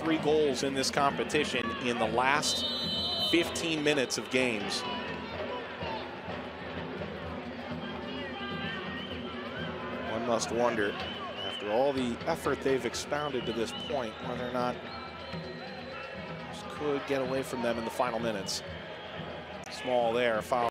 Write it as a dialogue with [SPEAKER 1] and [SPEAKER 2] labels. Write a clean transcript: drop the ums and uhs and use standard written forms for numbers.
[SPEAKER 1] 3 goals in this competition in the last 15 minutes of games. One must wonder, after all the effort they've expounded to this point, whether or not this could get away from them in the final minutes. Small there, foul.